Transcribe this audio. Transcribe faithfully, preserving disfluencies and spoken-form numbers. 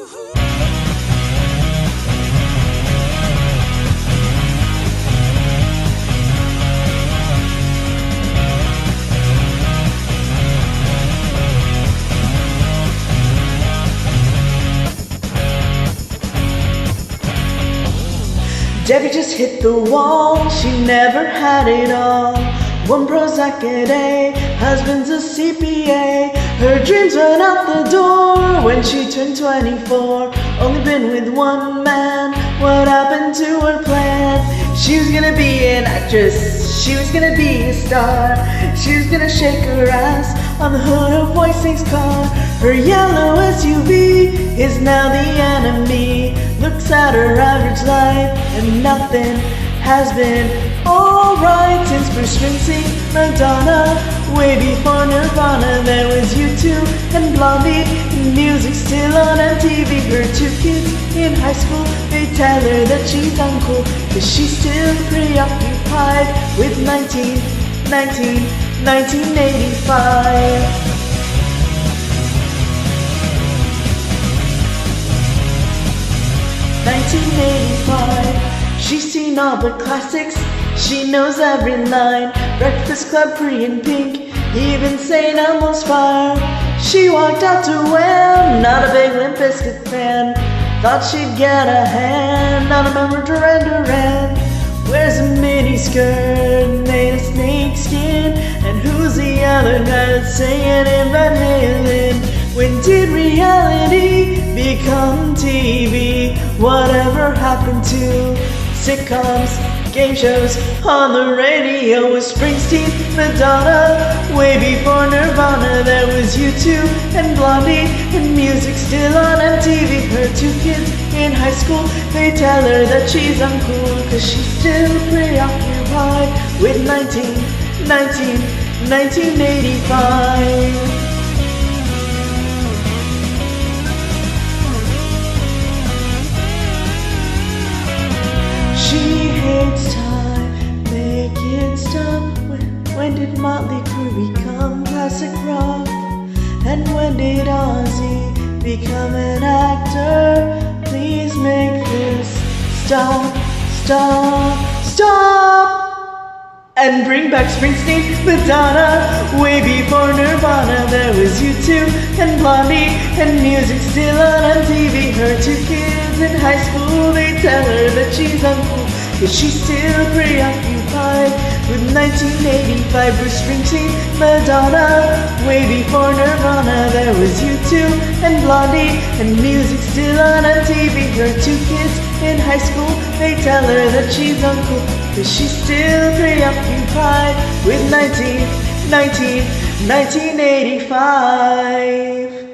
Debbie just hit the wall, she never had it all. One Prozac a day, husband's a C P A. Her dreams went out the door when she turned twenty-four. Only been with one man, what happened to her plan? She was gonna be an actress, she was gonna be a star. She was gonna shake her ass on the hood of Voicing's car. Her yellow S U V is now the enemy. Looks at her average life and nothing has been alright since Bruce Springsteen, Madonna, way before Nirvana. There was U two and Blondie, music still on M T V. Her two kids in high school, they tell her that she's uncool, cause she's still preoccupied with nineteen, nineteen, nineteen eighty-five. nineteen eighty-five. She's seen all the classics, she knows every line. Breakfast Club, Pretty in Pink, even Saint Elmo's Fire. She walked out to Wham, not a big Limp Bizkit fan. Thought she'd get a hand on a member Duran Duran. Wears a mini skirt made of snake skin, and who's the other guy that's singing in Van Halen? When did reality become T V? Whatever happened to sitcoms, game shows on the radio? With Springsteen, Madonna, way before Nirvana. There was U two and Blondie, and music still on M T V. Her two kids in high school, they tell her that she's uncool, cause she's still preoccupied with nineteen, nineteen, nineteen eighty-five. She hates time, make it stop. When, when did Motley Crue become classic rock? And when did Ozzy become an actor? Please make this stop, stop, stop. And bring back Springsteen, Madonna, way before Nirvana. There was U two and Blondie, and music still on M T V. Her two kids in high school, they tell her that she's uncool, cause she's still preoccupied with nineteen eighty-five. Bruce Springsteen, Madonna, way before Nirvana. There was U two and Blondie, and music still on M T V. Her two kids in high school, they tell her that she's uncool, cause she's still preoccupied with nineteen, nineteen, nineteen eighty-five.